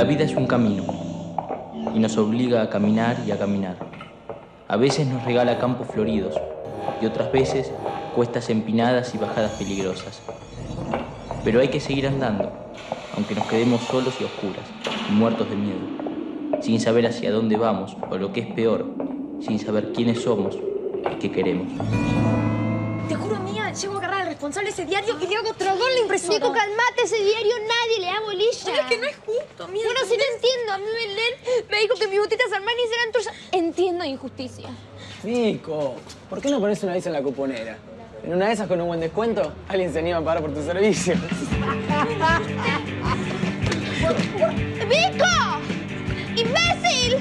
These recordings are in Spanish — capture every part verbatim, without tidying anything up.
vida es un camino y nos obliga a caminar y a caminar. A veces nos regala campos floridos y otras veces cuestas empinadas y bajadas peligrosas. Pero hay que seguir andando, aunque nos quedemos solos y oscuras, y muertos de miedo, sin saber hacia dónde vamos, o lo que es peor, sin saber quiénes somos y qué queremos. Te juro, mía, llego a agarrar al responsable de ese diario y le hago tragón la impresora. Nico, calmate, ese diario nadie le da bolilla. Pero es que no es justo, mía. Bueno, sí te entiendo. A mí Belén me dijo que mis botitas Armani eran tuyas. Entiendo injusticia. Nico, ¿por qué no pones una visa en la cuponera? En una de esas, con un buen descuento, alguien se anima a pagar por tu servicio. ¡Nico! ¡Imbécil!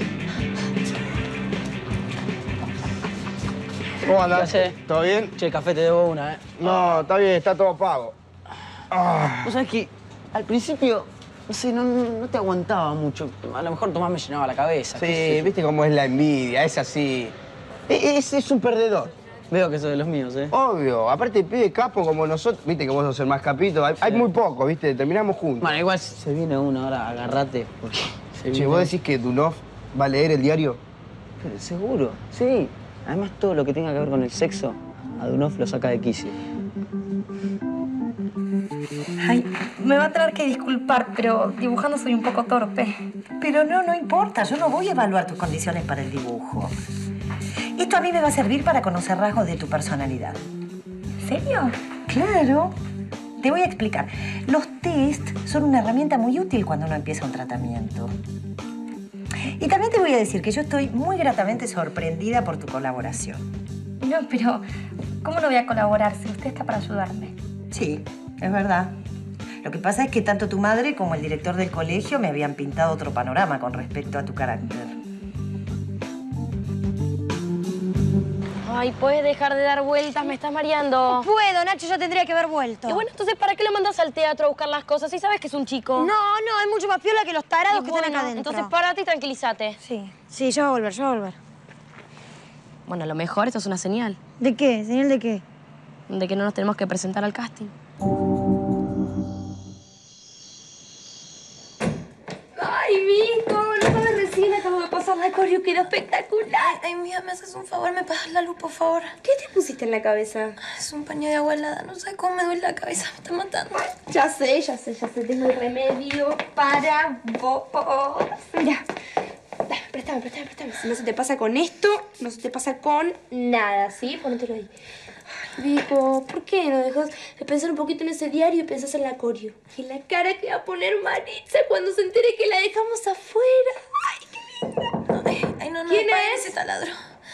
¿Cómo andás? ¿Qué haces? ¿Todo bien? Che, café, te debo una, ¿eh? No, está bien, está todo pago. Ah. Vos sabés que al principio, no sé, no, no te aguantaba mucho. A lo mejor Tomás me llenaba la cabeza. Sí, viste cómo es la envidia, es así. Ese es un perdedor. Veo que sos de los míos, ¿eh? Obvio. Aparte, pibe capo como nosotros. Viste que vos sos el más capito. Hay, sí. hay muy poco, viste. Terminamos juntos. Bueno, igual se viene uno ahora, agarrate. Porque se che, ¿vos decís que Dunov va a leer el diario? Pero seguro, sí. Además, todo lo que tenga que ver con el sexo, a Dunov lo saca de quicio. Ay, me va a tener que disculpar, pero dibujando soy un poco torpe. Pero no, no importa. Yo no voy a evaluar tus condiciones para el dibujo. Esto a mí me va a servir para conocer rasgos de tu personalidad. ¿En serio? Claro. Te voy a explicar. Los test son una herramienta muy útil cuando uno empieza un tratamiento. Y también te voy a decir que yo estoy muy gratamente sorprendida por tu colaboración. No, pero ¿cómo no voy a colaborar si usted está para ayudarme? Sí, es verdad. Lo que pasa es que tanto tu madre como el director del colegio me habían pintado otro panorama con respecto a tu carácter. Ay, ¿puedes dejar de dar vueltas? Me estás mareando. No puedo, Nacho ya tendría que haber vuelto. Y bueno, entonces, ¿para qué lo mandas al teatro a buscar las cosas? Si sabes que es un chico. No, no, hay mucho más piola que los tarados Y que bueno, están acá adentro. entonces párate y tranquilízate. Sí, sí, yo voy a volver, yo voy a volver. Bueno, a lo mejor esto es una señal. ¿De qué? ¿Señal de qué? De que no nos tenemos que presentar al casting. Ay, Vico, no sabes, recién acabo de pasar la coreo, quedó espectacular. Ay, mía, me haces un favor, me pasas la luz, por favor. ¿Qué te pusiste en la cabeza? Es un paño de agua helada, no sé cómo me duele la cabeza, me está matando. Ya sé, ya sé, ya sé, tengo el remedio para vos. Mira, dame, préstame, préstame, préstame. Si no se te pasa con esto, no se te pasa con nada, ¿sí? Póntelo ahí. Ay, Vico, ¿por qué no dejas de pensar un poquito en ese diario y pensás en la coreo? Y la cara que va a poner Maritza cuando se entere que la dejamos afuera. Ay, qué linda. Ay, ay no, no, ¿Quién es? es? Ese taladro.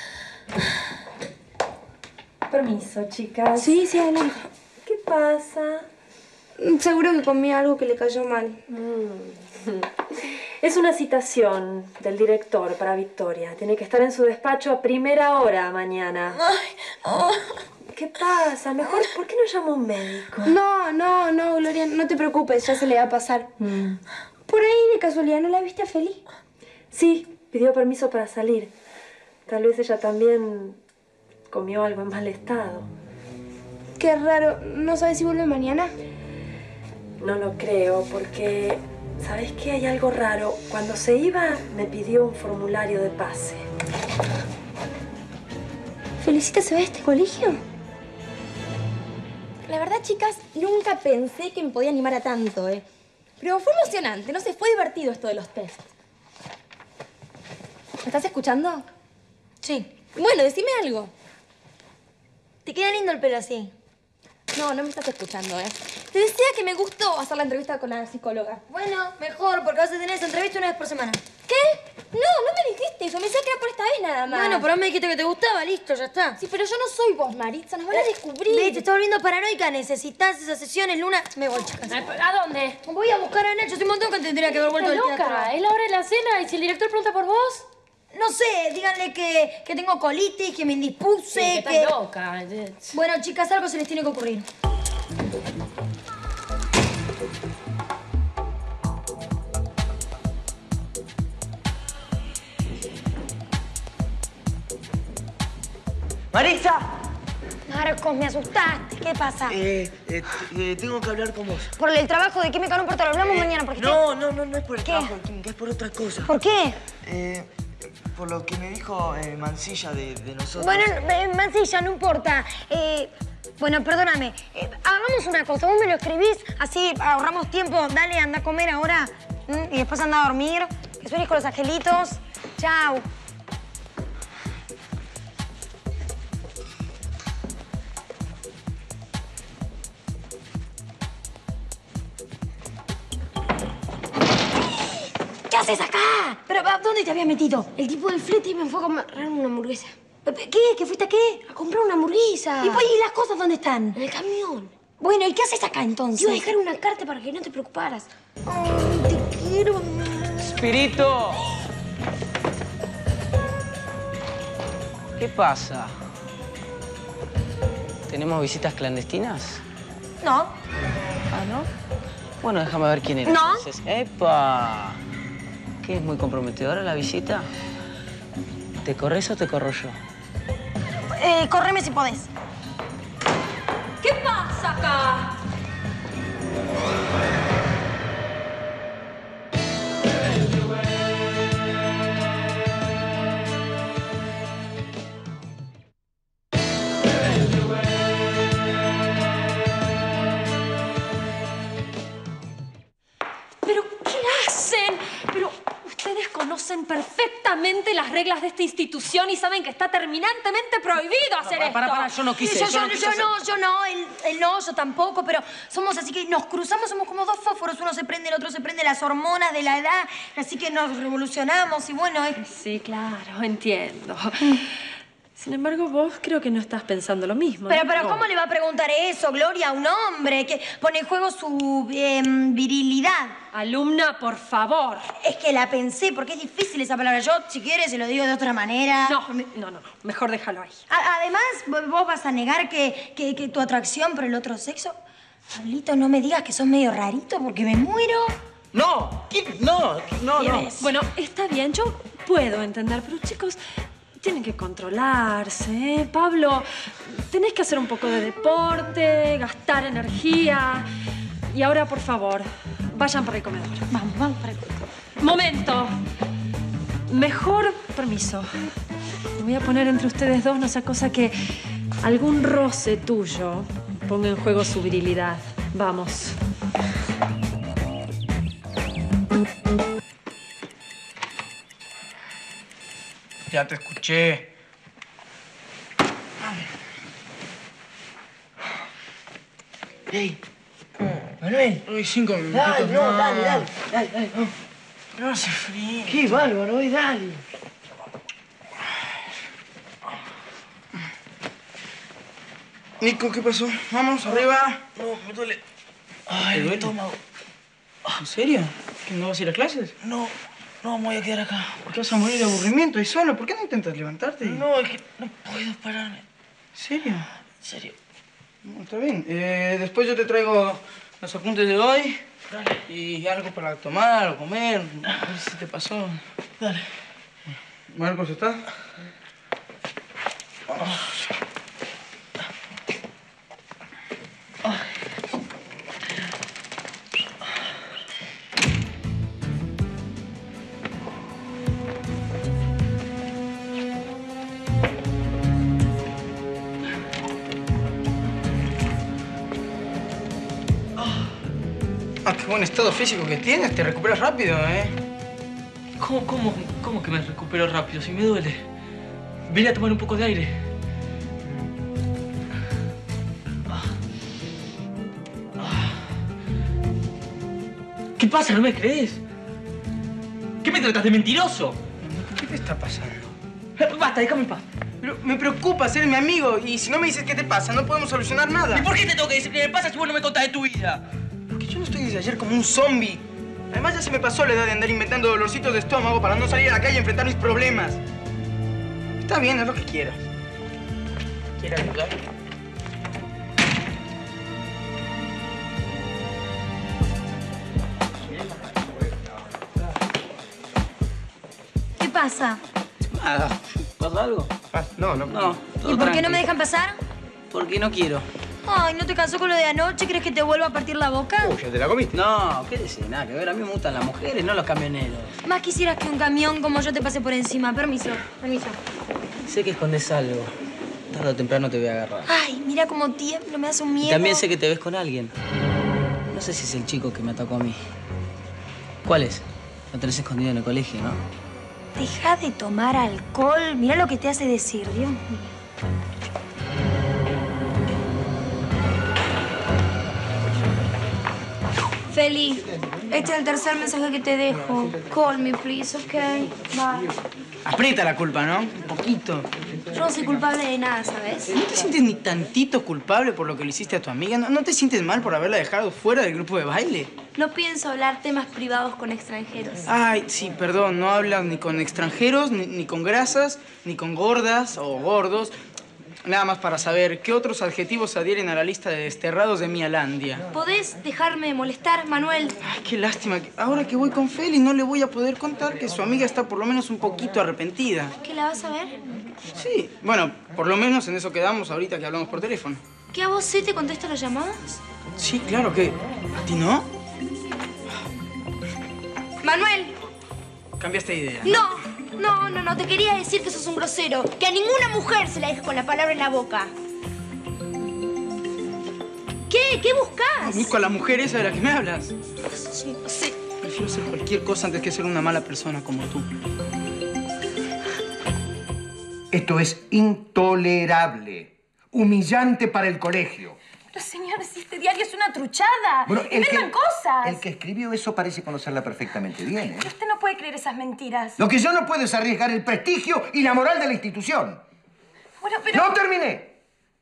Permiso, chicas. Sí, sí, adelante. ¿Qué pasa? Seguro que comí algo que le cayó mal. Mm. Es una citación del director para Victoria. Tiene que estar en su despacho a primera hora mañana. Ay, oh. ¿Qué pasa? Mejor, ¿por qué no llama a un médico? No, no, no, Gloria, no te preocupes, ya se le va a pasar. Mm. Por ahí, de casualidad, ¿no la viste feliz? Sí, pidió permiso para salir. Tal vez ella también comió algo en mal estado. Qué raro. ¿No sabes si vuelve mañana? No lo creo, porque... ¿Sabes qué? Hay algo raro. Cuando se iba, me pidió un formulario de pase. ¿Felicita se va a este colegio? La verdad, chicas, nunca pensé que me podía animar a tanto, ¿eh? Pero fue emocionante, no sé, fue divertido esto de los test. ¿Me estás escuchando? Sí. Bueno, decime algo. Te queda lindo el pelo así. No, no me estás escuchando, ¿eh? Te decía que me gustó hacer la entrevista con la psicóloga. Bueno, mejor, porque vas a tener esa entrevista una vez por semana. ¿Qué? No, no me dijiste eso. Me decía que era por esta vez nada más. Bueno, pero me dijiste que te gustaba, listo, ya está. Sí, pero yo no soy vos, Maritza. Nos van a descubrir. Ve, te estás volviendo paranoica. Necesitas esas sesiones, Luna. Me voy, chicas. ¿A dónde? Voy a buscar a Nacho. Hace un montón que tendría que haber vuelto al ¿Estás teatro. loca? Es la hora de la cena y si el director pregunta por vos... No sé, díganle que, que tengo colitis, que me indispuse, Sí, que que... estás loca. Bueno, chicas, algo se les tiene que ocurrir. ¡Maritza! Marcos, me asustaste. ¿Qué pasa? Eh, eh, eh, tengo que hablar con vos. ¿Por el trabajo de química? No importa, lo hablamos Eh, mañana. Porque no, estoy... no, no, no es por el ¿Qué? trabajo de química, es por otra cosa. ¿Por qué? Eh, por lo que me dijo eh, Mancilla de, de nosotros. Bueno, eh, Mancilla, no importa. Eh, bueno, perdóname. Eh, hagamos una cosa. Vos me lo escribís, así ahorramos tiempo. Dale, anda a comer ahora. ¿m? Y después anda a dormir. Que sueñes con los angelitos. Chau. ¿Qué haces acá? ¿Pero a dónde te habías metido? El tipo del flete me fue a comprar una hamburguesa. ¿Qué? ¿Qué fuiste a qué? A comprar una hamburguesa. ¿Y, pues, ¿y las cosas dónde están? En el camión. Bueno, ¿y qué haces acá entonces? Te iba a dejar una carta para que no te preocuparas. Ay, te quiero. ¡Espirito! ¿Qué pasa? ¿Tenemos visitas clandestinas? No. ¿Ah, no? Bueno, déjame ver quién eres. No. Entonces. ¡Epa! ¿Qué, es muy comprometedora la visita? ¿Te corres o te corro yo? Eh, correme si podés. ¿Qué pasa acá? ¿Pero qué hacen? Pero ustedes conocen perfectamente las reglas de esta institución y saben que está terminantemente prohibido hacer para, esto. para, para, yo no quise, yo, yo yo, no yo, quise yo hacer- no, yo no, él, él no, yo tampoco, pero somos así que nos cruzamos, somos como dos fósforos, uno se prende, el otro se prende, las hormonas de la edad, así que nos revolucionamos y bueno, es... Sí, claro, entiendo. Sin embargo, vos creo que no estás pensando lo mismo. Pero, ¿no? pero, No. ¿cómo le va a preguntar eso, Gloria, a un hombre que pone en juego su eh, virilidad? Alumna, por favor. Es que la pensé, porque es difícil esa palabra. Yo, si quieres, se lo digo de otra manera. No, no, no, mejor déjalo ahí. A- además, vo- vos vas a negar que, que, que tu atracción por el otro sexo... Pablito, no me digas que sos medio rarito porque me muero. ¡No! ¿Qué? No, no, no. ¿Quieres? Bueno, está bien, yo puedo entender, pero chicos, tienen que controlarse, ¿eh? Pablo, tenés que hacer un poco de deporte, gastar energía. Y ahora, por favor, vayan para el comedor. Vamos, vamos para el comedor. Momento. Mejor, permiso. Me voy a poner entre ustedes dos, no sea cosa que algún roce tuyo ponga en juego su virilidad. Vamos. Ya te escuché. ¡Ey! Manuel. Uy, cinco minutos. Dale, no, más. dale, dale, dale, dale, no. No hace frío. Qué bárbaro, hoy dale. Nico, ¿qué pasó? Vamos, arriba. No, me duele. Ay, el duele. estómago. ¿En serio? ¿Que no vas a ir a clases? No, no, me voy a quedar acá. ¿Por qué vas a morir de aburrimiento y solo? ¿Por qué no intentas levantarte? No, es que no puedo pararme. ¿En serio? En serio. No, está bien. Eh, después yo te traigo los apuntes de hoy. Dale. Y algo para tomar o comer. A ver si te pasó. Dale. ¿Marcos está? Ah, qué buen estado físico que tienes. Te recuperas rápido, ¿eh? ¿Cómo, cómo, cómo que me recupero rápido? Si me duele. Vine a tomar un poco de aire. ¿Qué pasa? ¿No me crees? ¿Qué me tratas de mentiroso? ¿Qué te está pasando? Basta, déjame en paz. Pero me preocupa ser mi amigo y si no me dices qué te pasa, no podemos solucionar nada. ¿Y por qué te tengo que decir qué me pasa si vos no me contás de tu vida? Porque yo no estoy desde ayer como un zombie. Además ya se me pasó la edad de andar inventando dolorcitos de estómago para no salir a la calle y enfrentar mis problemas. Está bien, haz lo que quieras. ¿Quieres ayudar? ¿Qué pasa? Nada. ¿Pasa algo? Ah, no, no. No. ¿Y por qué no me dejan pasar? Porque no quiero. Ay, ¿no te cansó con lo de anoche? ¿Crees que te vuelva a partir la boca? Uy, ¿ya te la comiste? No, qué decir, nada que ver. A mí me gustan las mujeres, no los camioneros. Más quisieras que un camión como yo te pase por encima. Permiso, permiso. Sé que escondes algo. Tarde o temprano te voy a agarrar. Ay, mira cómo tiemblo, me hace un miedo. Y también sé que te ves con alguien. No sé si es el chico que me atacó a mí. ¿Cuál es? Lo tenés escondido en el colegio, ¿no? Deja de tomar alcohol. Mira lo que te hace decir, Dios mío. Feli, este es el tercer mensaje que te dejo. Call me, please, ¿ok? Bye. Aprieta la culpa, ¿no? Un poquito. Yo no soy culpable de nada, ¿sabes? ¿No te sientes ni tantito culpable por lo que le hiciste a tu amiga? ¿No, no te sientes mal por haberla dejado fuera del grupo de baile? No pienso hablar temas privados con extranjeros. Ay, sí, perdón. No hablas ni con extranjeros, ni, ni con grasas, ni con gordas o gordos. Nada más para saber, ¿qué otros adjetivos se adhieren a la lista de desterrados de Mialandia? ¿Podés dejarme de molestar, Manuel? Ay, qué lástima. Ahora que voy con Feli, no le voy a poder contar que su amiga está por lo menos un poquito arrepentida. ¿Que la vas a ver? Sí, bueno, por lo menos en eso quedamos ahorita que hablamos por teléfono. ¿Que a vos sí te contesta las llamadas? Sí, claro que... ¿A ti no? ¡Manuel! Cambiaste de idea. No, no, no, no. Te quería decir que sos un grosero. Que a ninguna mujer se la dejes con la palabra en la boca. ¿Qué? ¿Qué buscas? Busco a la mujer esa de la que me hablas. Sí, sí. Prefiero ser cualquier cosa antes que ser una mala persona como tú. Esto es intolerable. Humillante para el colegio. Pero, señor, si este diario es una truchada. Bueno, el ¡Inventan que, cosas! el que escribió eso parece conocerla perfectamente bien, ¿eh? Pero usted no puede creer esas mentiras. Lo que yo no puedo es arriesgar el prestigio y la moral de la institución. Bueno, pero... ¡No terminé!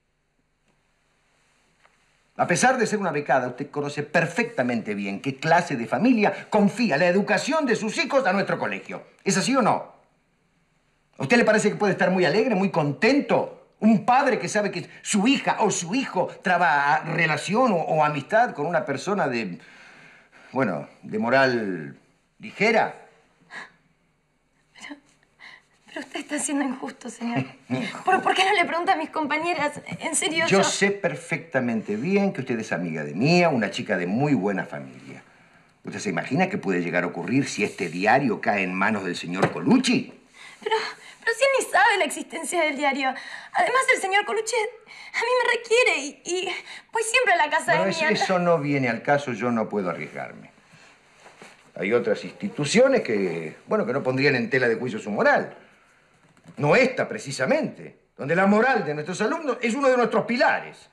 A pesar de ser una becada, usted conoce perfectamente bien qué clase de familia confía la educación de sus hijos a nuestro colegio. ¿Es así o no? ¿A usted le parece que puede estar muy alegre, muy contento? Un padre que sabe que su hija o su hijo traba relación o, o amistad con una persona de, bueno, de moral ligera. Pero, pero usted está siendo injusto, señor. ¿Por, ¿Por qué no le pregunta a mis compañeras? En serio, yo... Yo sé perfectamente bien que usted es amiga de Mía, una chica de muy buena familia. ¿Usted se imagina qué puede llegar a ocurrir si este diario cae en manos del señor Colucci? Pero... Pero si él ni sabe la existencia del diario. Además, el señor Colucci a mí me requiere y, y voy siempre a la casa Bueno, de eso, Mía. eso no viene al caso, yo no puedo arriesgarme. Hay otras instituciones que, bueno, que no pondrían en tela de juicio su moral. No esta, precisamente, donde la moral de nuestros alumnos es uno de nuestros pilares.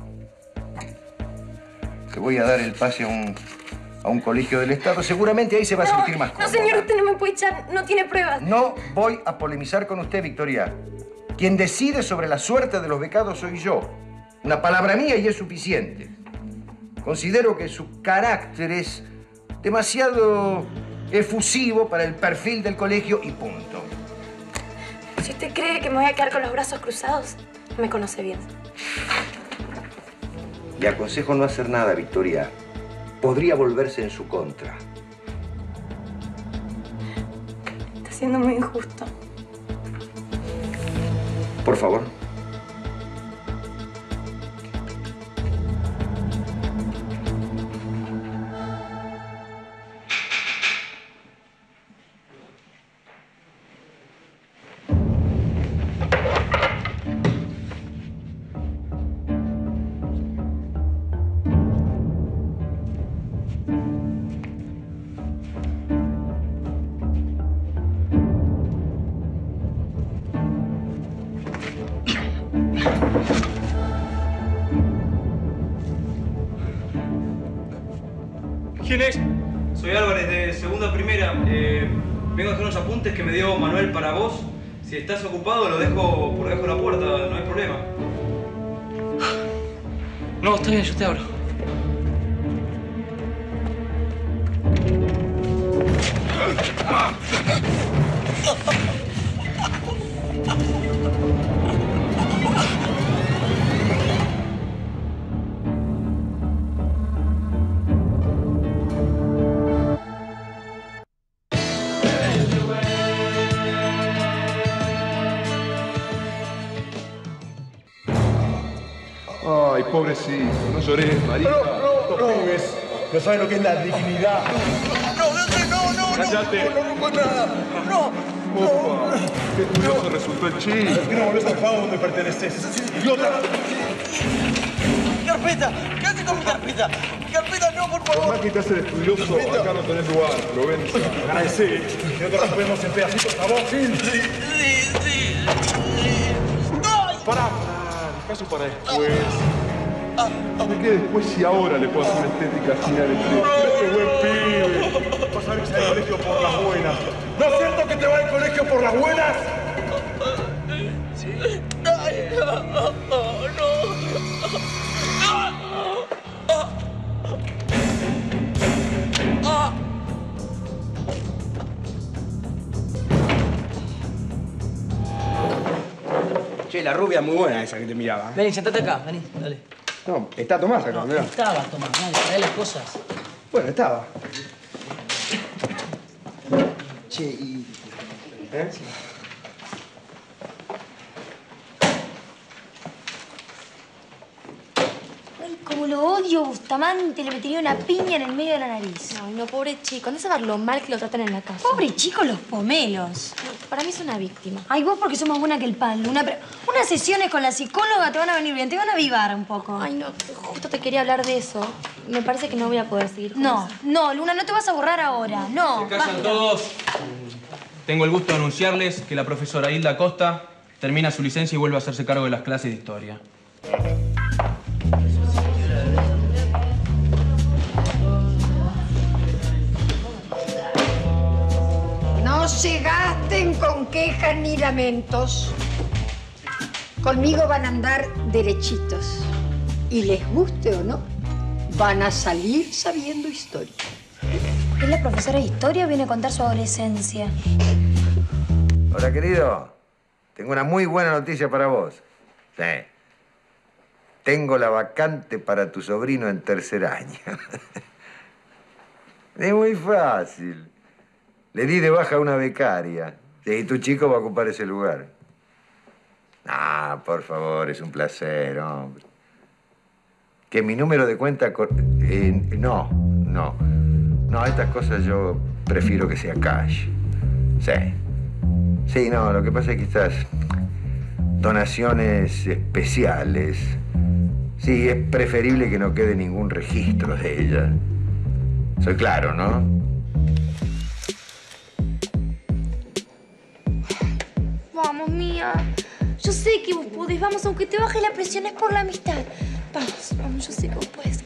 Te voy a dar el pase a un... a un colegio del Estado, seguramente ahí se va a no, sentir más cómoda. No, señor, usted no me puede echar, no tiene pruebas. No voy a polemizar con usted, Victoria. Quien decide sobre la suerte de los becados soy yo. Una palabra mía y es suficiente. Considero que su carácter es demasiado efusivo para el perfil del colegio y punto. Si usted cree que me voy a quedar con los brazos cruzados, no me conoce bien. Le aconsejo no hacer nada, Victoria. Podría volverse en su contra. Está siendo muy injusto. Por favor. ¿Quién es? Soy Álvarez, de segunda primera. Eh, vengo a dejar unos apuntes que me dio Manuel para vos. Si estás ocupado, lo dejo por debajo de la puerta, no hay problema. No, está bien, yo te abro. Ay, pobrecito, no llores, María. No, no, no. Pibes, no saben lo que es la dignidad. No, no, no, no, Cállate. No, no rompo nada. No. Opa, qué curioso resultó el chiste. ¿Por qué no volvés al pago donde perteneces? ¡Es así, idiota! Mi carpeta, ¿qué haces con mi carpeta? Mi carpeta no, por Por favor. más que te haces estudioso, acá no tenés lugar, Provenza. Agradecí, que no te rompemos en pedacitos a vos, ¿sí? Sí, sí, sí. Pará, pará, caso para después. ¿De qué después si ahora le puedo hacer una estética final entre ¡Qué buen pibe! Vas a ver que se va al colegio por las buenas. ¿No es cierto que te va al colegio por las buenas? Sí. Ay, no, no, no. Che, la rubia es muy buena esa que te miraba. Vení, sentate acá, vení, dale. No, está Tomás acá, No, mirá. estaba, Tomás, dale, trae las cosas. Bueno, estaba. Che, y... ¿Eh? Ay, como lo odio, Bustamante. Le metería una piña en el medio de la nariz. Ay, no, pobre chico. No sabes lo mal que lo tratan en la casa. Pobre chico, los pomelos. Para mí es una víctima. Ay, vos porque sos más buena que el pan, Luna. Pero unas sesiones con la psicóloga te van a venir bien. Te van a avivar un poco. Ay, no. Justo te quería hablar de eso. Me parece que no voy a poder seguir con No, eso. no, Luna, no te vas a borrar ahora. No. Se callan basta. todos. Tengo el gusto de anunciarles que la profesora Hilda Costa termina su licencia y vuelve a hacerse cargo de las clases de historia. No se gasten con quejas ni lamentos. Conmigo van a andar derechitos. Y les guste o no, van a salir sabiendo historia. Es la profesora de historia, viene a contar su adolescencia. Hola, querido. Tengo una muy buena noticia para vos. Sí. Tengo la vacante para tu sobrino en tercer año. Es muy fácil. Le di de baja a una becaria. Y tu chico va a ocupar ese lugar. Ah, por favor, es un placer, hombre. Que mi número de cuenta... cor- eh, no, no. No, estas cosas yo prefiero que sea cash. Sí. Sí, no, lo que pasa es que estas donaciones especiales... Sí, es preferible que no quede ningún registro de ella. Soy claro, ¿no? Vamos, Mía. Yo sé que vos podés. Vamos, aunque te baje la presión, es por la amistad. Vamos, vamos, yo sé que vos podés.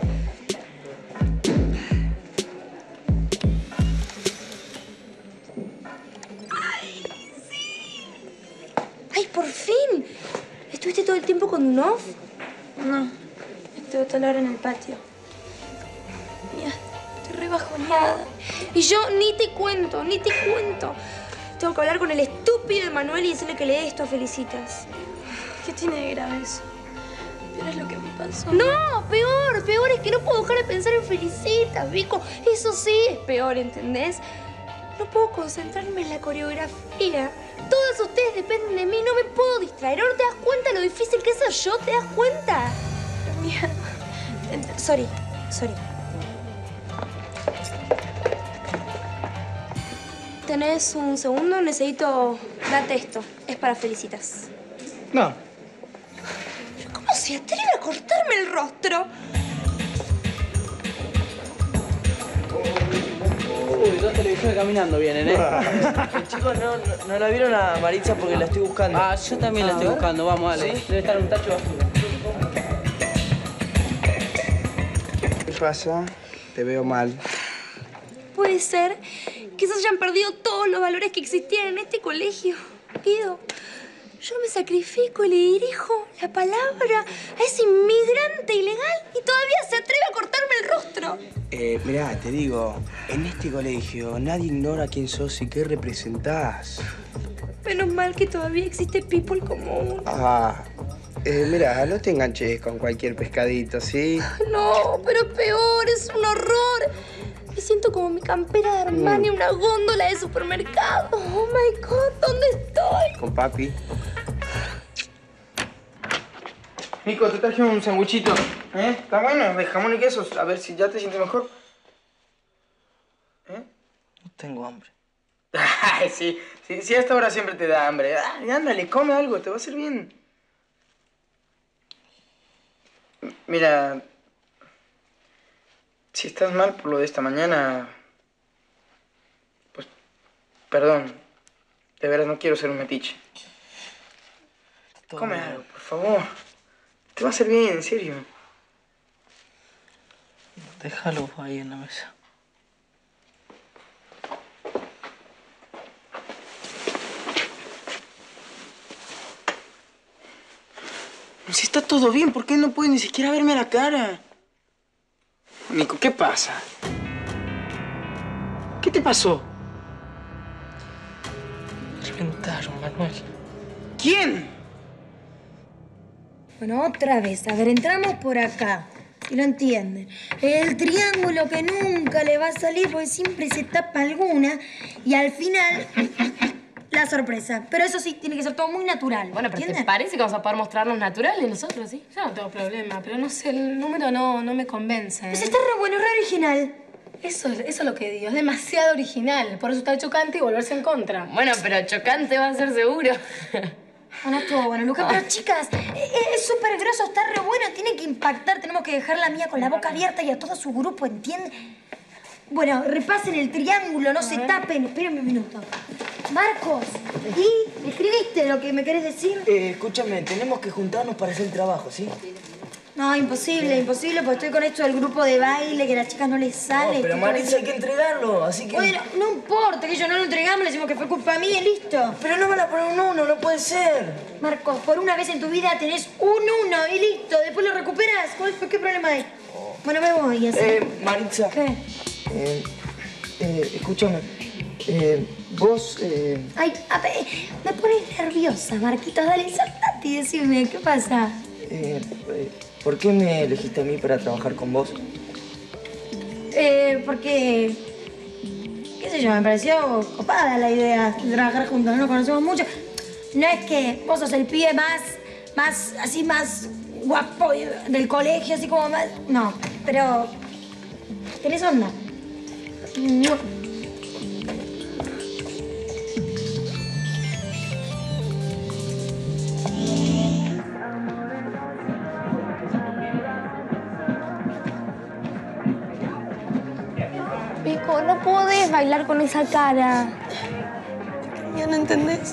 ¡Ay, sí! ¡Ay, por fin! ¿Estuviste todo el tiempo con un off? No, estuve toda la hora en el patio. Mía, estoy re bajoneada. Y yo ni te cuento, ni te cuento. Tengo que hablar con el estúpido de Manuel y decirle que le dé esto a Felicitas. ¿Qué tiene de grave eso? Pero es lo que me pasó. No, peor, peor es que no puedo dejar de pensar en Felicitas, Vico. Eso sí es peor, ¿entendés? No puedo concentrarme en la coreografía. Todos ustedes dependen de mí, no me puedo distraer. ¿Ahora te das cuenta lo difícil que es ser yo? ¿Te das cuenta? Mía, Sorry, sorry. ¿Tenés un segundo? Necesito... Date esto. Es para Felicitas. No. ¿Cómo se atreve a cortarme el rostro? Uy, dos televisores caminando vienen, ¿eh? Chicos, no, no, no la vieron a Maritza porque la estoy buscando. Ah, yo también la estoy buscando. Vamos, dale. ¿Sí? Debe estar en un tacho basura. ¿Qué pasa? Te veo mal. Puede ser que se hayan perdido todos los valores que existían en este colegio. Pido, yo me sacrifico y le dirijo la palabra a ese inmigrante ilegal y todavía se atreve a cortarme el rostro. Eh, mirá, te digo, en este colegio nadie ignora quién sos y qué representás. Menos mal que todavía existe people como uno. Ah, eh, mirá, no te enganches con cualquier pescadito, ¿sí? No, pero peor, es un horror. Me siento como mi campera de Armani en una góndola de supermercado. Oh my God, ¿dónde estoy? Con papi. Nico, te traje un sandwichito. ¿Eh? ¿Está bueno? De jamón y queso. A ver si ya te sientes mejor. ¿Eh? No tengo hambre. Ay, sí. Sí, sí, a esta hora siempre te da hambre. Ay, ándale, come algo. Te va a hacer bien. Mira... Si estás mal por lo de esta mañana... Pues... Perdón. De veras no quiero ser un metiche. Come algo, por favor. Te va a hacer bien, en serio. Déjalo ahí en la mesa. Si está todo bien, ¿por qué no puedes ni siquiera verme a la cara? Nico, ¿qué pasa? ¿Qué te pasó? Reventaron, Manuel. ¿Quién? Bueno, otra vez. A ver, entramos por acá. Si lo entienden. El triángulo que nunca le va a salir porque siempre se tapa alguna. Y al final... la sorpresa. Pero eso sí, tiene que ser todo muy natural. Bueno, pero ¿entiendes? ¿te parece que vamos a poder mostrarnos naturales nosotros, sí? Yo no tengo problema, pero no sé, el número no, no me convence. ¿eh? Pues está re bueno, re original. Eso, eso es lo que digo, es demasiado original. Por eso está chocante y volverse en contra. Bueno, pero chocante va a ser seguro. Bueno, estuvo bueno, Lucas. Pero, chicas, es súper grosso, está re bueno. Tiene que impactar. Tenemos que dejar la mía con la boca abierta y a todo su grupo, ¿entiendes? Bueno, repasen el triángulo, no se tapen. Espérenme un minuto. Marcos, ¿y escribiste lo que me querés decir? Eh, escúchame, tenemos que juntarnos para hacer el trabajo, ¿sí? No, imposible, imposible, porque estoy con esto del grupo de baile, que a las chicas no les sale. No, pero Maritza, hay que entregarlo, así que... Bueno, no importa, que ellos no lo entregamos, le decimos que fue culpa mía y listo. Pero no van a poner un uno, no puede ser. Marcos, por una vez en tu vida tenés un uno y listo, después lo recuperas. ¿Cuál- ¿Qué problema hay? Bueno, me voy así. Eh, Maritza. ¿Qué? Eh, eh, escúchame. Eh, vos, eh... Ay, a ver, me pones nerviosa, Marquitos. Dale, saltate y decime, ¿qué pasa? Eh, eh, ¿por qué me elegiste a mí para trabajar con vos? Eh, porque... qué sé yo, me pareció copada la idea de trabajar juntos, no nos conocemos mucho. No es que vos sos el pibe más, más, así más guapo del colegio, así como más... No, pero... tenés onda. Mua. Pico, no podés bailar con esa cara. ¿Ya no entendés?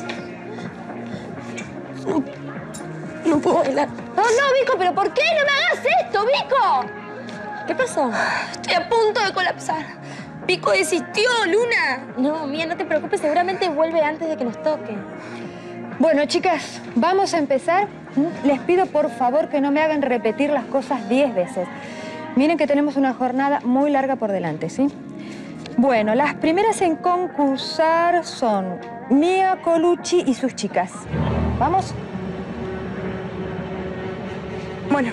No, no puedo bailar. No, no, Vico, pero ¿por qué no me hagas esto, Vico? ¿Qué pasó? Estoy a punto de colapsar. Pico desistió, Luna. No, mía, no te preocupes, seguramente vuelve antes de que nos toque. Bueno, chicas, vamos a empezar. Les pido, por favor, que no me hagan repetir las cosas diez veces. Miren que tenemos una jornada muy larga por delante, ¿sí? Bueno, las primeras en concursar son Mia Colucci y sus chicas. ¿Vamos? Bueno.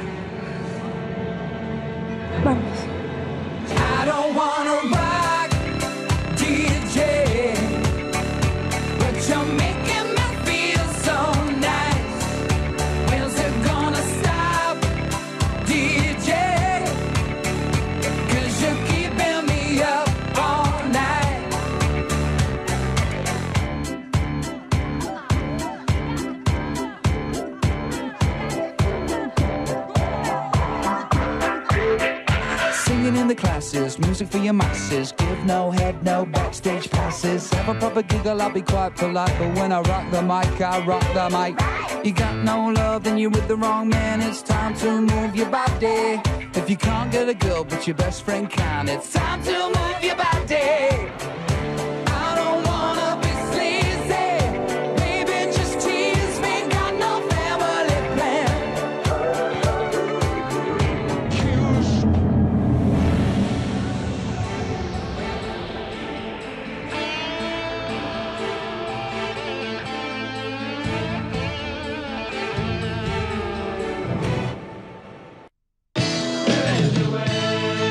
Vamos. I don't wanna rock, D J, but you're making me feel so nice. When's it gonna stop, D J? 'Cause you're keeping me up all night. Singing in the classes, music for your masses. Give no head, no backstage passes. Have a proper giggle, I'll be quite polite. But when I rock the mic, I rock the mic. You got no love, then you're with the wrong man. It's time to move your body. If you can't get a girl, but your best friend can, it's time to move your body. I don't wanna be sleazy. Baby, just tease me. Got no family plan.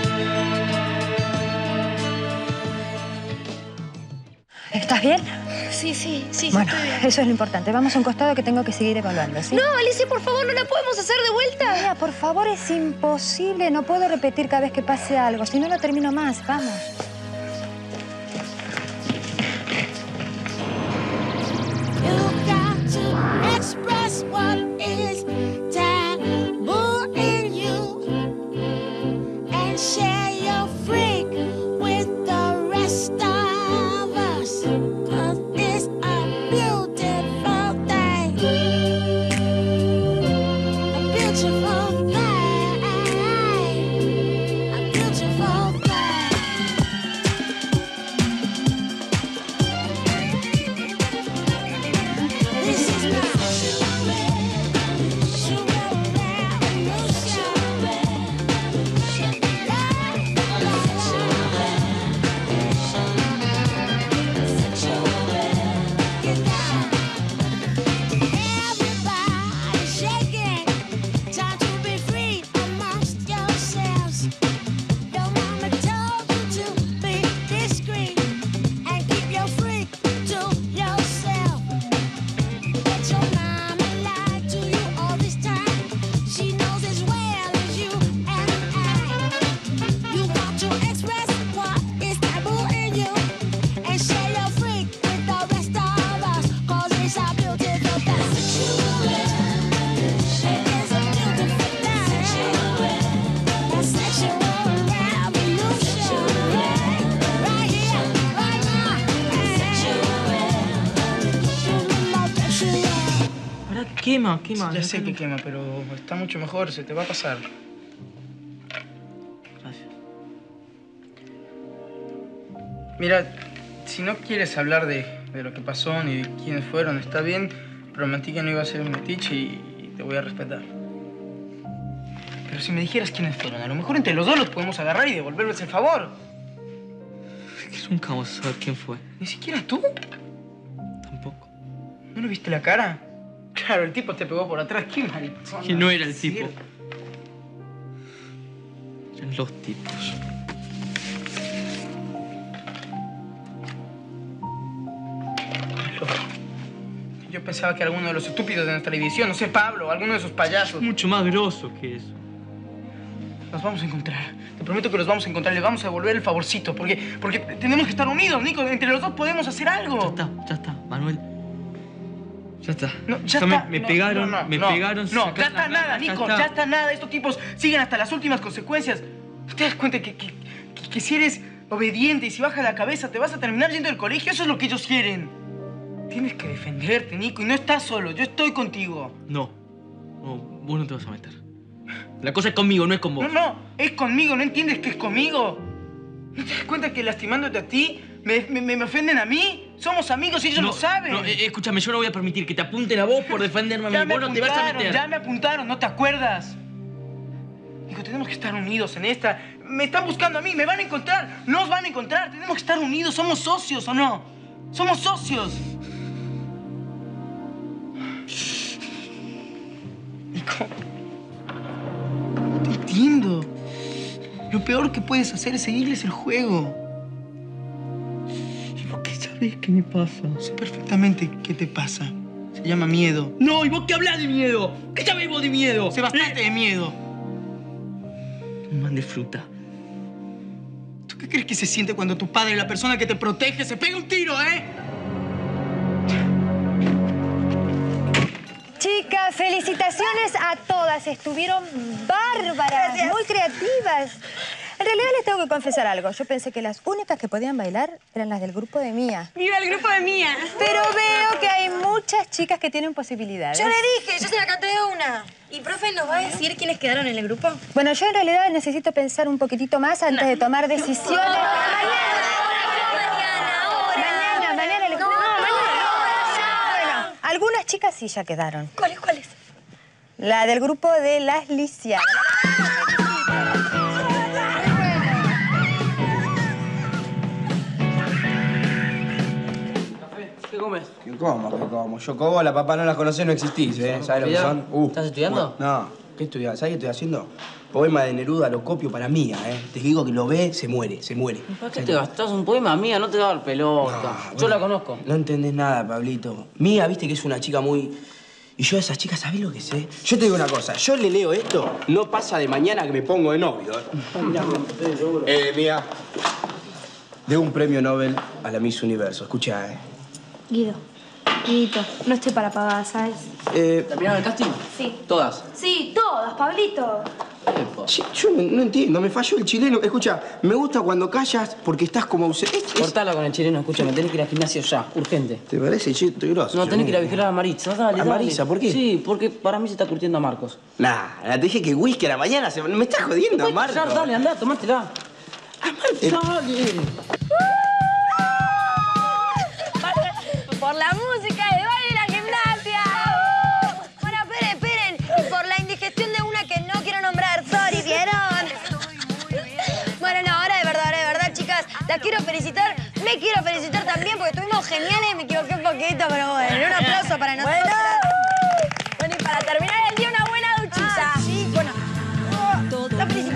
¿Estás bien? Sí, sí, sí, Bueno, estoy bien. eso es lo importante. Vamos a un costado que tengo que seguir evaluando, ¿sí? No, Alicia, por favor, ¿no la podemos hacer de vuelta? Mira, por favor, es imposible. No puedo repetir cada vez que pase algo. Si no, no termino más. Vamos. Express what is taboo in you and share your freak with the rest of us, 'cause it's a beautiful thing, a beautiful thing, a beautiful thing. This is my Quema, quema. Ya sé que quema, pero está mucho mejor, se te va a pasar. Gracias. Mira, si no quieres hablar de, de lo que pasó ni de quiénes fueron, está bien. Prometí que no iba a ser un metiche y, y te voy a respetar. Pero si me dijeras quiénes fueron, a lo mejor entre los dos los podemos agarrar y devolverles el favor. Es que nunca vamos a saber quién fue. ¿Ni siquiera tú? Tampoco. ¿No le viste la cara? Claro, el tipo te pegó por atrás. Qué mal. Que no era el tipo. Eran los tipos. Yo pensaba que alguno de los estúpidos de nuestra división, no sé, Pablo, alguno de esos payasos. Mucho más grosso que eso. Nos vamos a encontrar. Te prometo que los vamos a encontrar. Le vamos a devolver el favorcito. Porque, porque tenemos que estar unidos, Nico. Entre los dos podemos hacer algo. Ya está, ya está, Manuel. Ya está. No, ya me, está. me no, pegaron, no, no, me no, pegaron. No, ya está nada, ya Nico. está. Ya está nada. Estos tipos siguen hasta las últimas consecuencias. ¿Te das cuenta que, que, que, que si eres obediente y si bajas la cabeza te vas a terminar yendo del colegio? Eso es lo que ellos quieren. Tienes que defenderte, Nico. Y no estás solo. Yo estoy contigo. No. No, vos no te vas a meter. La cosa es conmigo, no es con vos. No, no. Es conmigo. ¿No entiendes que es conmigo? ¿No te das cuenta que lastimándote a ti me, me, me ofenden a mí? Somos amigos y ellos no, lo saben. No, eh, escúchame, yo no voy a permitir que te apunten a vos por defenderme a mí. Ya me Vos no te vas a meter. Ya me apuntaron, ¿no te acuerdas? Digo, tenemos que estar unidos en esta. Me están buscando a mí, me van a encontrar. Nos van a encontrar. Tenemos que estar unidos. Somos socios, ¿o no? Somos socios. Nico. No te entiendo. Lo peor que puedes hacer es seguirles el juego. ¿Y vos qué sabés qué me pasa? Sé perfectamente qué te pasa. Se llama miedo. No, ¿y vos qué hablas de miedo? ¿Qué sabés vos de miedo? Sé bastante de miedo. Un man de fruta. ¿Tú qué crees que se siente cuando tu padre, la persona que te protege, se pega un tiro, eh? Chicas, felicitaciones a todas. Estuvieron bárbaras, Gracias. muy creativas. En realidad les tengo que confesar algo. Yo pensé que las únicas que podían bailar eran las del grupo de Mía. ¡Viva el grupo de Mía! Pero veo que hay muchas chicas que tienen posibilidades. Yo le dije, yo se la canté de una. ¿Y profe nos va a decir quiénes quedaron en el grupo? Bueno, yo en realidad necesito pensar un poquitito más antes de tomar decisiones. Mañana, mañana. le- No, Bueno, algunas chicas sí ya quedaron. ¿Cuáles, cuáles? La del grupo de las lisiadas. ¿Qué comes? ¿Qué como? ¿Qué como? Yo como, la papá no las conoce, no existís, ¿eh? ¿Sabes lo que son? Uh, ¿Estás estudiando? bueno, no. ¿Qué estoy, ¿Sabes qué estoy haciendo? Poema de Neruda, lo copio para Mía, ¿eh? Te digo que lo ve, se muere, se muere. ¿Para qué te gastás un poema Mía? No te va a dar pelota. No, yo bueno, la conozco. No entendés nada, Pablito. Mía, viste que es una chica muy... Y yo a esa chica, ¿sabés lo que sé? Yo te digo una cosa, yo le leo esto, no pasa de mañana que me pongo de novio, ¿eh? Mirá, eh, Mía, de un premio Nobel a la Miss Universo. Escuchá, ¿eh? Guido, Guidito, no estoy para pagar, ¿sabes? Eh, ¿Terminaron el casting? Sí. ¿Todas? Sí, todas, Pablito. Sí, yo no, no entiendo, me falló el chileno. Escucha, me gusta cuando callas porque estás como ausente. Es- es- Cortala con el chileno, escúchame, tenés que ir al gimnasio ya, urgente. ¿Te parece? Che, estoy grosso. No, yo, tenés que ir a eh. vigilar a Maritza, dale, ¿A dale. Marisa? ¿Por qué? Sí, porque para mí se está curtiendo a Marcos. Nah, te dije que whisky a la mañana se... Me estás jodiendo, ¿Puedes Marco. callar? Dale, andá, tomátela. Dale. Por la música de baile y la gimnasia. Bueno, esperen, esperen. Y por la indigestión de una que no quiero nombrar. Sorry, ¿vieron? Bueno, no, ahora de verdad, ahora de verdad, chicas. Las quiero felicitar. Me quiero felicitar también porque estuvimos geniales. Me equivoqué un poquito, pero bueno. Un aplauso para nosotras. Bueno, y para terminar el día, una buena duchita. Sí, bueno. La felicito.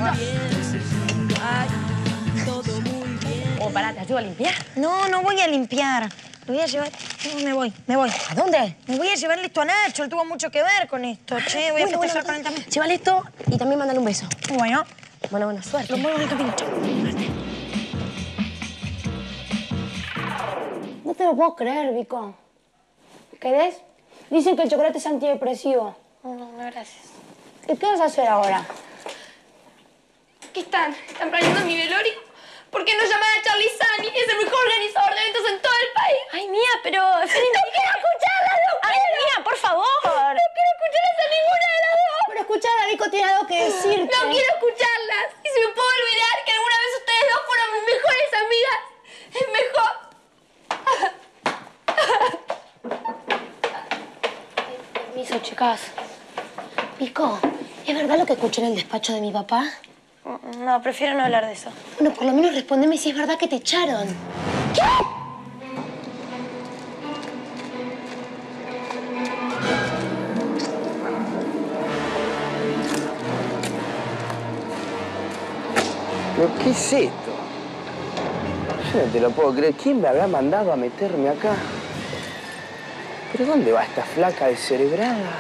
Oh, pará, ¿te ayudo a limpiar? No, no voy a limpiar. Lo voy a llevar... No, me voy, me voy. ¿A dónde? Me voy a llevar esto a Nacho. Él tuvo mucho que ver con esto, che. Voy a Bueno, festejar bueno, con él también. Llévale esto y también mándale un beso. Bueno. Bueno, buena suerte. Lo muevo en el camino. Chau. No te lo puedo creer, Vico. ¿Querés? Dicen que el chocolate es antidepresivo. No, no, no, gracias. ¿Y qué vas a hacer ahora? ¿Qué están? ¿Están planeando mi velorio? ¿Por qué no llaman a Charlie Sani? Es el mejor organizador de eventos en todo el país. Ay, Mía, pero... ¡No quiero escucharlas! ¡No Ay, quiero! Mía, por favor. ¡No quiero escucharlas a ninguna de las dos! Pero escuchar, Vico tiene algo que decirte. ¡No quiero escucharlas! Y si me puedo olvidar que alguna vez ustedes dos fueron mis mejores amigas, es mejor. Permiso, chicas. Vico, ¿es verdad lo que escuché en el despacho de mi papá? No, prefiero no hablar de eso. Bueno, por lo menos respóndeme si es verdad que te echaron. ¿Qué? ¿Pero qué es esto? Yo no te lo puedo creer. ¿Quién me habrá mandado a meterme acá? ¿Pero dónde va esta flaca descerebrada?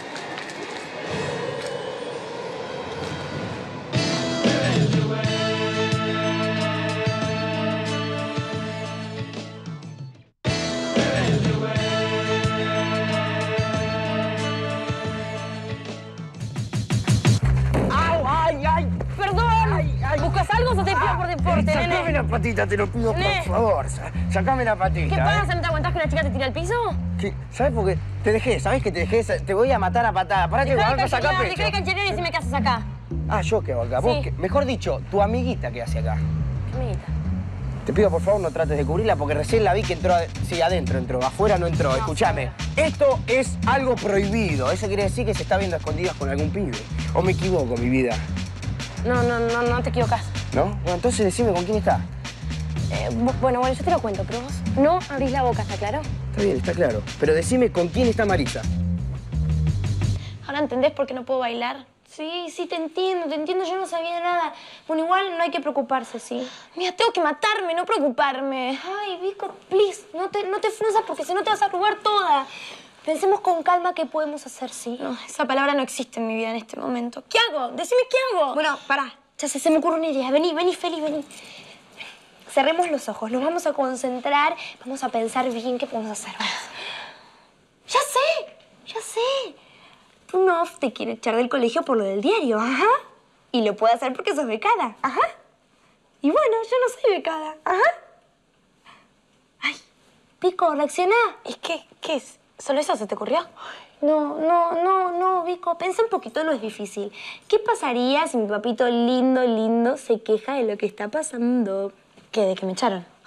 ¡Au! ¡Ay, ay! ¡Perdón! ¿Buscas algo o te pido por deporte, nene? Sacame la patita, te lo pido Nene. por favor. Sa- Sacame la patita. ¿Qué pasa? ¿eh? ¿No te aguantás que una chica te tire al piso? ¿Qué? ¿Sabes por qué? Te dejé, ¿sabes que te dejé? Te voy a matar a patada. Pará que Dejá de vas a sacar cancherear, pecho. dejá de cancherear y decime qué haces acá. Ah, ¿yo qué hago acá? Sí. ¿Vos qué? Mejor dicho, tu amiguita que hace acá. ¿Qué amiguita? Te pido, por favor, no trates de cubrirla porque recién la vi que entró... ade- Sí, adentro entró, afuera no entró. Escúchame, esto es algo prohibido. Eso quiere decir que se está viendo a escondidas con algún pibe. ¿O me equivoco, mi vida? No, no, no, no te equivocas. ¿No? Bueno, entonces decime con quién está. Eh, bu- bueno, bueno, yo te lo cuento, pero vos no abrís la boca, ¿está claro? Está bien, está claro. Pero decime con quién está Marisa. ¿Ahora entendés por qué no puedo bailar? Sí, sí, te entiendo, te entiendo, yo no sabía nada. Bueno, igual no hay que preocuparse, ¿sí? Mira, tengo que matarme, no preocuparme. Ay, Vico, please, no te, no te frunzas porque si no te vas a arrugar toda. Pensemos con calma qué podemos hacer, ¿sí? No, esa palabra no existe en mi vida en este momento. ¿Qué hago? Decime qué hago. Bueno, pará, ya se, se me ocurre una idea. Vení, vení, Feli, vení. Cerremos los ojos, nos vamos a concentrar, vamos a pensar bien qué podemos hacer. Vamos. ¡Ya sé! ¡Ya sé! Prunov te quiere echar del colegio por lo del diario, ajá. Y lo puede hacer porque sos becada, ajá. Y bueno, yo no soy becada, ajá. Ay, Vico, reacciona. ¿Y qué? ¿Qué es? ¿Solo eso se te ocurrió? No, no, no, no, Vico. Pensa un poquito, no es difícil. ¿Qué pasaría si mi papito lindo, lindo se queja de lo que está pasando? ¿Qué? ¿De que me echaron? Ay,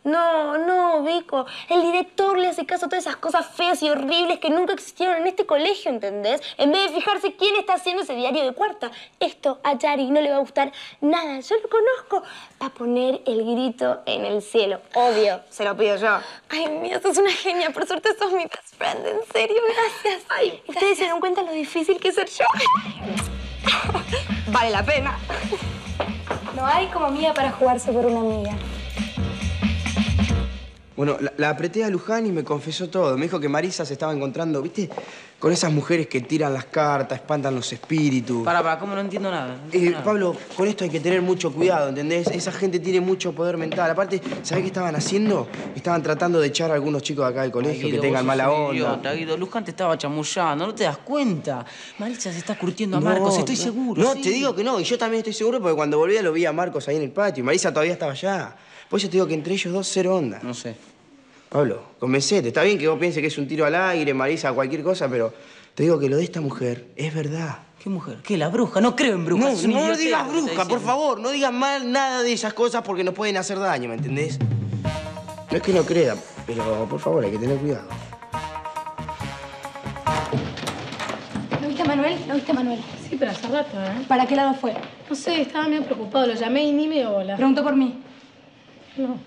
No, no, Vico. El director le hace caso a todas esas cosas feas y horribles que nunca existieron en este colegio, ¿entendés? En vez de fijarse quién está haciendo ese diario de cuarta. Esto a Yari no le va a gustar nada. Yo lo conozco. Va a poner el grito en el cielo. Obvio, se lo pido yo. Ay, mía, sos una genia. Por suerte sos mi best friend. En serio, gracias. Ay, ¿ustedes se dan cuenta lo difícil que es ser yo? Vale la pena. No hay como amiga para jugarse por una amiga. Bueno, la, la apreté a Luján y me confesó todo. Me dijo que Marisa se estaba encontrando, ¿viste? Con esas mujeres que tiran las cartas, espantan los espíritus. Para, para, ¿cómo no entiendo nada? No entiendo Eh, nada. Pablo, con esto hay que tener mucho cuidado, ¿entendés? Esa gente tiene mucho poder mental. Aparte, ¿sabés qué estaban haciendo? Estaban tratando de echar a algunos chicos de acá del colegio Ay, Guido, que tengan vos sos mala un onda. idiota, Guido. Luján te estaba chamullando, ¿no te das cuenta? Marisa se está curtiendo a No, Marcos, estoy no. seguro. No, sí. te digo que no. Y yo también estoy seguro porque cuando volvía lo vi a Marcos ahí en el patio. Y Marisa todavía estaba allá. Por eso te digo que entre ellos dos, cero onda. No sé. Pablo, convencete. Está bien que vos pienses que es un tiro al aire, Marisa, cualquier cosa, pero te digo que lo de esta mujer es verdad. ¿Qué mujer? ¿Qué? La bruja. No creo en brujas. No, es una no idiotez digas lo que está bruja, por diciendo. favor. No digas mal nada de esas cosas porque nos pueden hacer daño, ¿me entendés? No es que no crea, pero por favor, hay que tener cuidado. ¿No viste a Manuel? ¿No viste a Manuel? Sí, pero hace rato, ¿eh? ¿Para qué lado fue? No sé, estaba medio preocupado. Lo llamé y ni me dio bola. Preguntó por mí. No.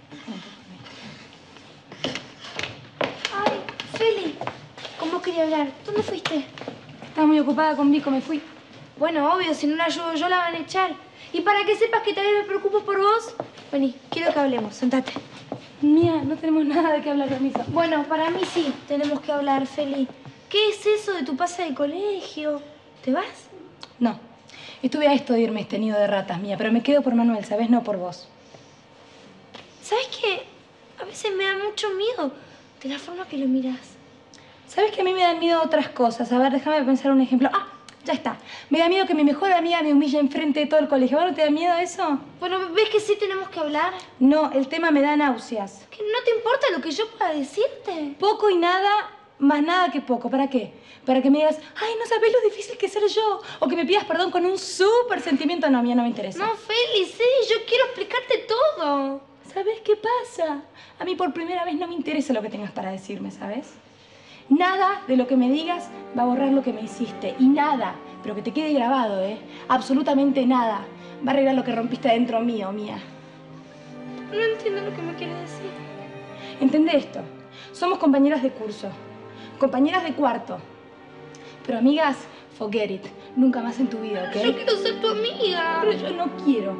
Ay, Feli, ¿cómo quería hablar? ¿Dónde fuiste? Estaba muy ocupada con Vico, me fui. Bueno, obvio, si no la ayudo yo la van a echar. Y para que sepas que también me preocupo por vos, vení, quiero que hablemos, sentate. Mía, no tenemos nada de qué hablar, permiso. Bueno, para mí sí, tenemos que hablar, Feli. ¿Qué es eso de tu pase de colegio? ¿Te vas? No. Estuve a esto de irme este nido de ratas, Mía, pero me quedo por Manuel, ¿sabes? No por vos. ¿Sabes qué? A veces me da mucho miedo de la forma que lo miras. ¿Sabes que a mí me dan miedo otras cosas? A ver, déjame pensar un ejemplo. ¡Ah! Ya está. Me da miedo que mi mejor amiga me humille enfrente de todo el colegio. ¿Vos no te da miedo eso? Bueno, ¿ves que sí tenemos que hablar? No, el tema me da náuseas. ¿Que no te importa lo que yo pueda decirte? Poco y nada, más nada que poco. ¿Para qué? Para que me digas, ay, no sabés lo difícil que es ser yo. O que me pidas perdón con un súper sentimiento. No, a mí no me interesa. No, Feli, sí, yo quiero explicarte todo. ¿Sabes qué pasa? A mí por primera vez no me interesa lo que tengas para decirme, ¿sabes? Nada de lo que me digas va a borrar lo que me hiciste. Y nada, pero que te quede grabado, ¿eh? Absolutamente nada. Va a arreglar lo que rompiste adentro mío, Mía. No entiendo lo que me quieres decir. Entendé esto. Somos compañeras de curso. Compañeras de cuarto. Pero amigas, forget it. Nunca más en tu vida, ¿ok? Yo quiero ser tu amiga. Pero yo no quiero.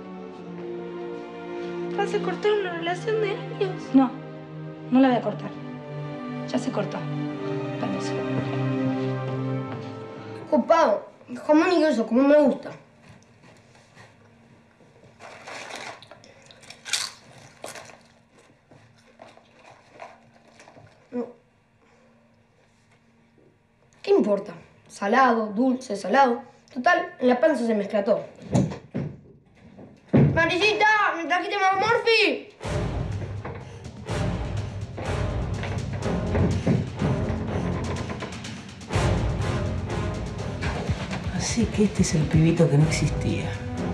¿Vas a cortar una relación de años? No, no la voy a cortar. Ya se cortó. Permiso. Ocupado. Jamón y queso, como me gusta. No. ¿Qué importa? Salado, dulce, salado. Total, en la panza se mezcla todo. ¡Marisita! ¿Me trajiste más morfi? Así que este es el pibito que no existía.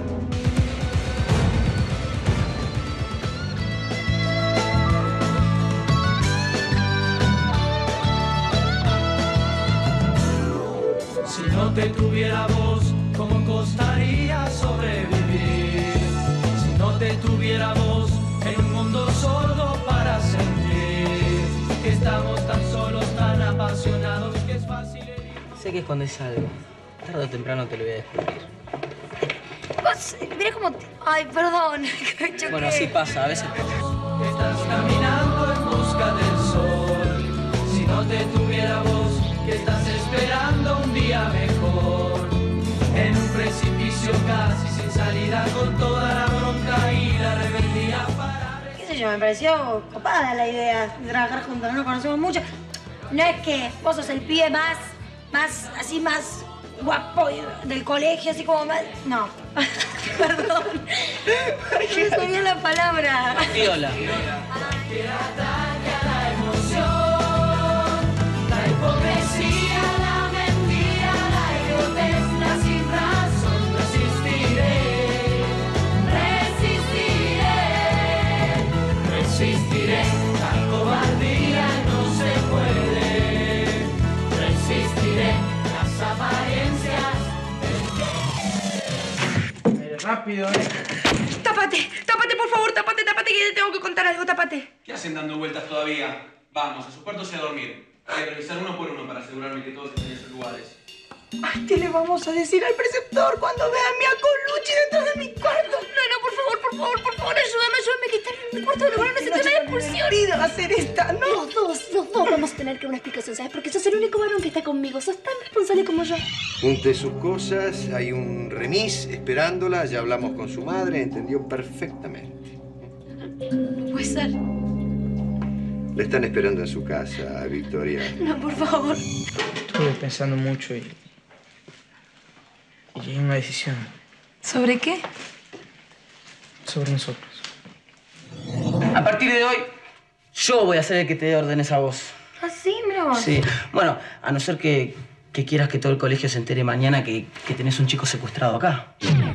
Si no te tuviera vos, ¿cómo costaría sobrevivir? Si no te tuviera vos, en un mundo sordo para sentir que estamos tan solos, tan apasionados, que es fácil herir. Sé que escondes algo. Tarde o temprano te lo voy a descubrir. Vos, mira cómo... te- Ay, perdón. que me choqué. Bueno, así pasa, a veces pasa. Estás caminando en busca del sol. Si no te tuviera vos, que estás esperando un día mejor. En un precipicio casi sin salida, con toda la bronca y la rebeldía para... ¿Qué sé yo? Me pareció copada la idea de trabajar juntos. No nos conocemos mucho. No es que vos sos el pibe más, más, así más guapo del colegio, así como más... No. Perdón. ¿Qué sería la palabra? Viola. La hipocresía, la mentira, la idiotez, la sin razón, resistiré, resistiré, rápido, eh. Tápate, tápate, por favor, tápate, tápate, que te tengo que contar algo, tápate. ¿Qué hacen dando vueltas todavía? Vamos, a sus cuartos y a dormir. Hay que revisar uno por uno para asegurarme que todos estén en sus lugares. Ay, ¿qué le vamos a decir al preceptor cuando vea a mi Colucci dentro de mi cuarto? No, no, por favor, por favor, por favor, ayúdame, ayúdame, que está en mi cuarto de lugar, no se tiene una expulsión. Va a hacer esta, ¿no? Los dos, los dos vamos a tener que dar una explicación, ¿sabes? Porque sos el único varón que está conmigo, sos tan responsable como yo. Junte sus cosas, hay un remis esperándola, ya hablamos con su madre, entendió perfectamente. No puede ser. La están esperando en su casa, Victoria. No, por favor. Estuve pensando mucho y... y llegué a una decisión. ¿Sobre qué? Sobre nosotros. A partir de hoy, yo voy a ser el que te dé órdenes a vos. ¿Ah, sí? Mira vos. Sí. Bueno, a no ser que, que quieras que todo el colegio se entere mañana que, que tenés un chico secuestrado acá.